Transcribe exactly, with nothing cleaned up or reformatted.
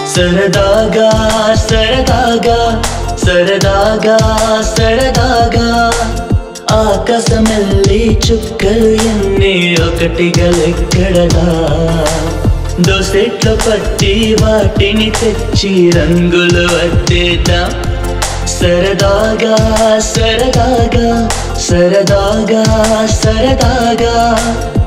సరదాగా సరదాగా సరదాగా సరదాగా ఆకాశమెల్లి చుక్కలు ఎన్ని ఒకటిగా లెక్కడదా దోసెట్లో పట్టి వాటిని తెచ్చి రంగులు అద్దేద్దాం సరదాగా సరదాగా సరదాగా సరదాగా